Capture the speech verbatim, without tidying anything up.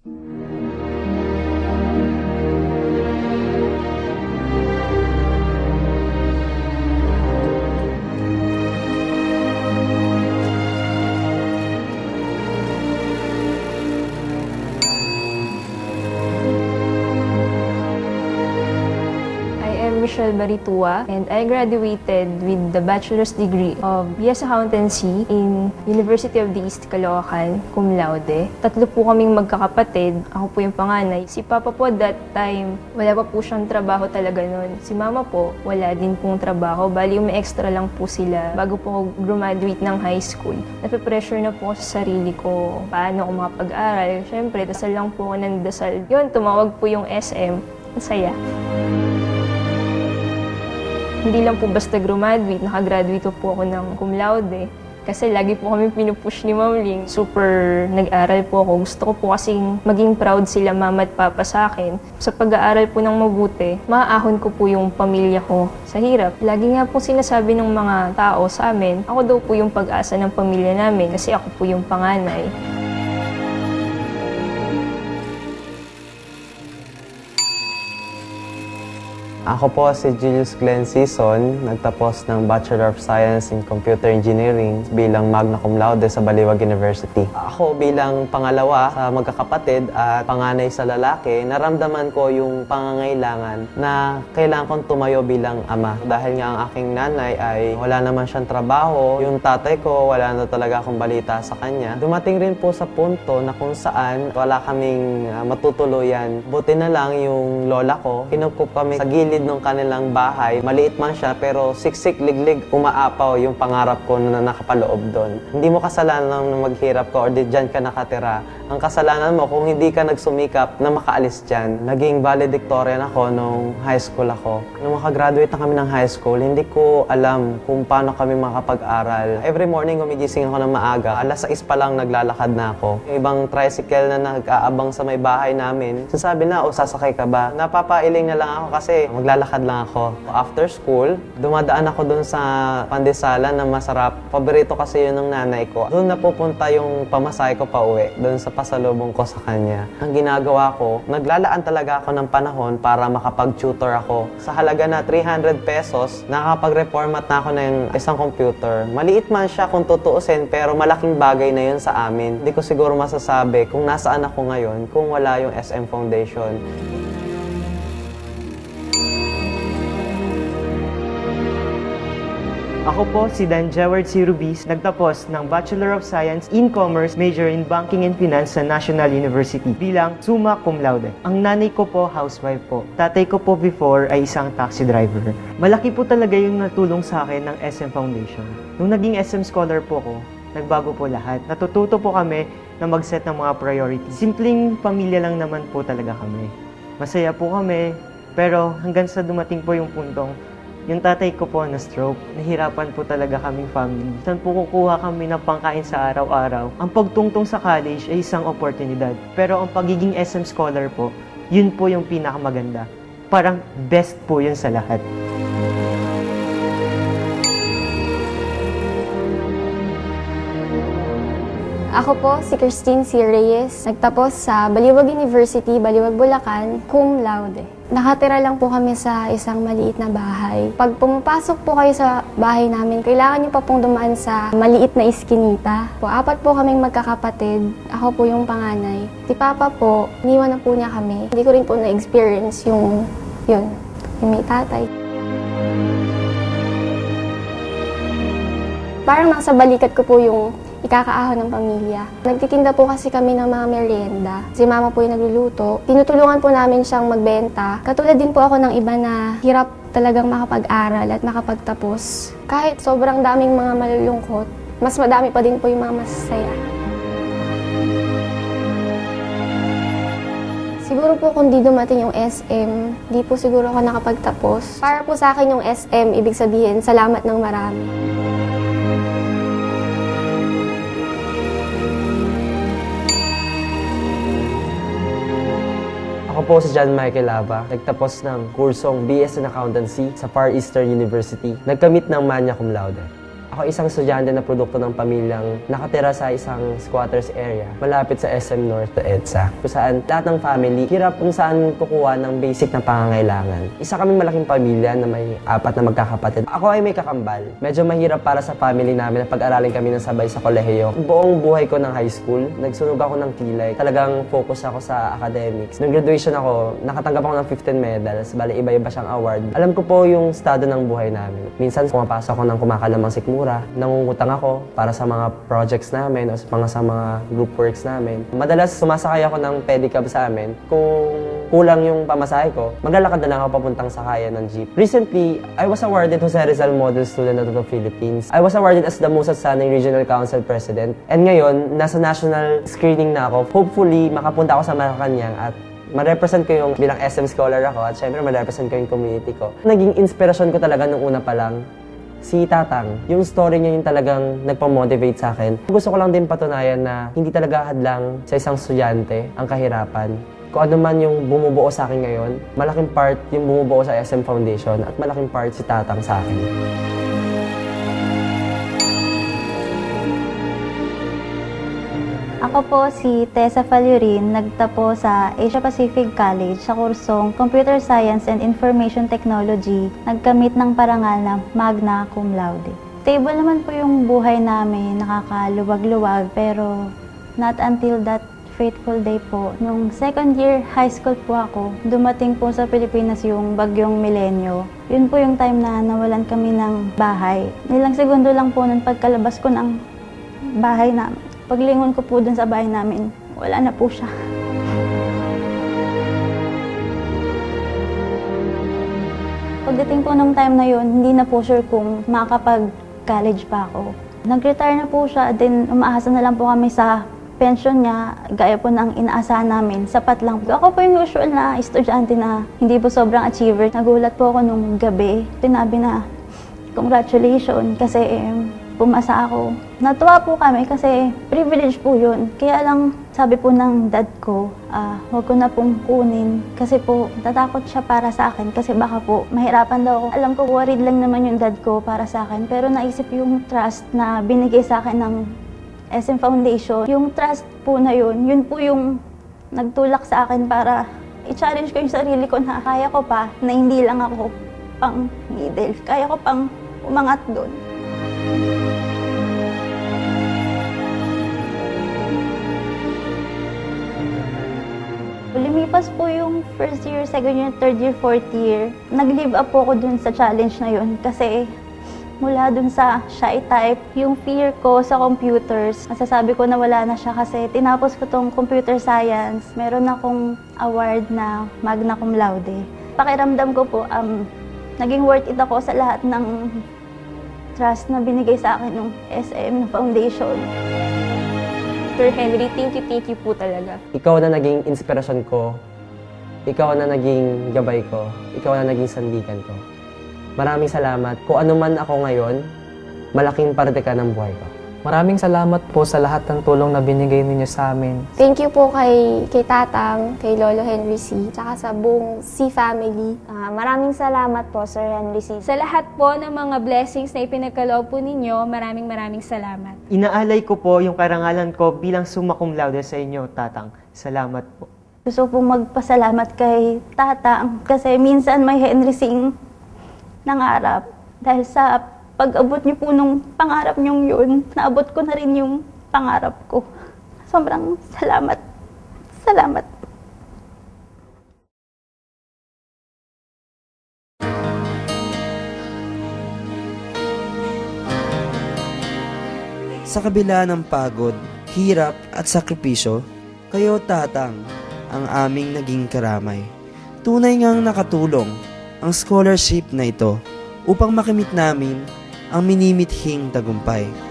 Michelle Baritua, and I graduated with the bachelor's degree of B S Accountancy in University of the East Caloocan, cum laude. Tatlo po kaming magkakapatid. Ako po yung panganay. Si Papa po that time, wala pa po siyang trabaho talaga nun. Si Mama po, wala din pong trabaho. Bali, may extra lang po sila bago po ako graduate ng high school. Nape-pressure na po ako sa sarili ko. Paano ako makapag-aral? Siyempre, dasal lang po ako ng dasal. Yun, tumawag po yung S M. Masaya. Hindi lang po basta graduate, nakagraduate po ako ng cum laude. Kasi lagi po kami pinupush ni Ma'am Ling. Super nag-aral po ako. Gusto ko po kasing maging proud sila Mama at Papa sa akin. Sa pag-aaral po ng mabuti, maaahon ko po yung pamilya ko sa hirap. Lagi nga po sinasabi ng mga tao sa amin, ako daw po yung pag-asa ng pamilya namin kasi ako po yung panganay. Ako po si Julius Glenn Sison, nagtapos ng Bachelor of Science in Computer Engineering bilang magna cum laude sa Baliwag University. Ako bilang pangalawa sa magkakapatid at panganay sa lalaki, naramdaman ko yung pangangailangan na kailangan kong tumayo bilang ama. Dahil nga ang aking nanay ay wala naman siyang trabaho, yung tatay ko wala na talaga akong balita sa kanya. Dumating rin po sa punto na kung saan wala kaming uh, matutuluyan. Buti na lang yung lola ko, kinukup kami sa gilid ng kanilang bahay. Maliit man siya pero siksik, liglig, umaapaw yung pangarap ko na nakapaloob doon. Hindi mo kasalanan na maghirap ka or di dyan ka nakatira. Ang kasalanan mo kung hindi ka nagsumikap na makaalis dyan. Naging valedictorian ako nung high school ako. Nung makagraduate na kami ng high school, hindi ko alam kung paano kami makapag-aral. Every morning gumigising ako ng maaga. alas sais pa lang naglalakad na ako. Yung ibang tricycle na nag-aabang sa may bahay namin, sasabi na, o sasakay ka ba? Napapailing na lang ako kasi maglalakad lang ako. After school, dumadaan ako dun sa Pandesalan na masarap. Paborito kasi yun ng nanay ko. Doon napupunta yung pamasahe ko pa uwi, doon sa pasalubong ko sa kanya. Ang ginagawa ko, naglalaan talaga ako ng panahon para makapag-tutor ako. Sa halaga na three hundred pesos, nakakapag-reformat na ako ng isang computer. Maliit man siya kung tutuusin, pero malaking bagay na yun sa amin. Hindi ko siguro masasabi kung nasaan ako ngayon kung wala yung S M Foundation. Ako po si Dan Jeward C. Rubiz, nagtapos ng Bachelor of Science in Commerce, major in Banking and Finance sa National University bilang summa cum laude. Ang nanay ko po, housewife po. Tatay ko po before ay isang taxi driver. Malaki po talaga yung natulong sa akin ng S M Foundation. Nung naging S M Scholar po ko, nagbago po lahat. Natututo po kami na mag-set ng mga priorities. Simpleng pamilya lang naman po talaga kami. Masaya po kami, pero hanggang sa dumating po yung puntong yung tatay ko po na stroke, nahirapan po talaga kaming family. Saan po kukuha kami ng pangkain sa araw-araw? Ang pagtungtong sa college ay isang oportunidad. Pero ang pagiging S M Scholar po, yun po yung pinakamaganda. Parang best po yun sa lahat. Ako po si Christine C. Reyes, nagtapos sa Baliwag University, Baliwag, Bulacan, cum laude. Nakatira lang po kami sa isang maliit na bahay. Pag pumapasok po kayo sa bahay namin, kailangan niyo pa pong dumaan sa maliit na iskinita. Po, apat po kaming magkakapatid. Ako po yung panganay. Si Papa po, iniwan na po niya kami. Hindi ko rin po na-experience yung, yun, yung may tatay. Parang nasa balikat ko po yung ikakaahon ng pamilya. Nagtitinda po kasi kami ng mga merienda. Si Mama po yung nagluluto. Tinutulungan po namin siyang magbenta. Katulad din po ako ng iba na hirap talagang makapag-aral at makapagtapos. Kahit sobrang daming mga malulungkot, mas madami pa din po yung mga masasaya. Siguro po kung di dumating yung S M, di po siguro ako nakapagtapos. Para po sa akin yung S M, ibig sabihin, salamat ng marami. Ako po si John Michael Lava, nagtapos ng kursong B S in Accountancy sa Far Eastern University. Nagkamit ng magna cum laude. Ako isang estudyante na produkto ng pamilyang nakatira sa isang squatters area, malapit sa S M North to EDSA, kung saan lahat ng family, hirap kung saan kukuha ng basic na pangangailangan. Isa kaming malaking pamilya na may apat na magkakapatid. Ako ay may kakambal. Medyo mahirap para sa family namin na pag-aralin kami ng sabay sa kolehiyo. Buong buhay ko ng high school, nagsunog ako ng kilay. Talagang focus ako sa academics. Nung graduation ako, nakatanggap ako ng fifteen medals. Bale, iba-iba siyang award. Alam ko po yung estado ng buhay namin. Minsan, pumapasok ako ng kumakalamang sikmura. Nangungutang ako para sa mga projects namin o sa mga, sa mga group works namin. Madalas, sumasakay ako ng pedicab sa amin. Kung kulang yung pamasahe ko, maglalakad na lang ako papuntang sakayan ng jeep. Recently, I was awarded Jose Rizal Model Student of the Philippines. I was awarded as the most outstanding Regional Council President. And ngayon, nasa national screening na ako. Hopefully, makapunta ako sa Malacanang at ma-represent ko yung bilang S M scholar ako at syempre ma-represent ko yung community ko. Naging inspirasyon ko talaga nung una pa lang si Tatang. Yung story niya yung talagang nagpa-motivate sa akin. Gusto ko lang din patunayan na hindi talaga hadlang sa isang estudyante ang kahirapan. Kung ano man yung bumubuo sa akin ngayon, malaking part yung bumubuo sa S M Foundation at malaking part si Tatang sa akin. Ako po si Tessa Falurin, nagtapo sa Asia Pacific College sa kursong Computer Science and Information Technology, nagkamit ng parangal na Magna Cum Laude. Stable naman po yung buhay namin, nakakaluwag-luwag, pero not until that fateful day po. Nung second year high school po ako, dumating po sa Pilipinas yung bagyong Milenyo. Yun po yung time na nawalan kami ng bahay. Nilang segundo lang po nung pagkalabas ko ng bahay namin. Paglingon ko po dun sa bahay namin, wala na po siya. Pagdating po nung time na yun, hindi na po sure kung makakapag-college pa ako. Nag-retire na po siya, then umaasa na lang po kami sa pension niya, gaya po ng inaasahan namin, sapat lang. Ako po yung usual na estudyante na hindi po sobrang achiever. Nagulat po ako nung gabi, tinabi na, congratulations, kasi um, pumasa ako. Natuwa po kami kasi privilege po yun. Kaya lang sabi po ng dad ko, uh, huwag ko na pong kunin. Kasi po tatakot siya para sa akin kasi baka po mahirapan daw ako. Alam ko worried lang naman yung dad ko para sa akin. Pero naisip yung trust na binigay sa akin ng S M Foundation. Yung trust po na yun, yun po yung nagtulak sa akin para i-challenge ko yung sarili ko na kaya ko pa, na hindi lang ako pang middle. Kaya ko pang umangat doon. Lumipas po yung first year, second year, third year, fourth year. Nag-live up po ako dun sa challenge na yun kasi mula dun sa shy type, yung fear ko sa computers, masasabi ko na wala na siya kasi tinapos ko tong computer science. Meron akong award na Magna Cum Laude. Pakiramdam ko po, um, naging worth it ako sa lahat ng trust na binigay sa akin ng S M Foundation. Sir Henry, thank you, thank you po talaga. Ikaw na naging inspirasyon ko, ikaw na naging gabay ko, ikaw na naging sandigan ko. Maraming salamat. Kung ano man ako ngayon, malaking parte ka ng buhay ko. Maraming salamat po sa lahat ng tulong na binigay ninyo sa amin. Thank you po kay, kay Tatang, kay Lolo Henry C, tsaka sa buong C family. Uh, maraming salamat po, Sir Henry C. Sa lahat po ng mga blessings na ipinagkaloob po ninyo, maraming maraming salamat. Inaalay ko po yung karangalan ko bilang summa cum laude sa inyo, Tatang. Salamat po. Gusto pong magpasalamat kay Tatang kasi minsan may Henry Sing nangarap dahil sa pag-abot niyo po nung pangarap niyong yun, naabot ko na rin yung pangarap ko. Sobrang salamat. Salamat. Sa kabila ng pagod, hirap at sakripisyo, kayo, Tatang, ang aming naging karamay. Tunay ngang nakatulong ang scholarship na ito upang makimit namin ang minimithing tagumpay.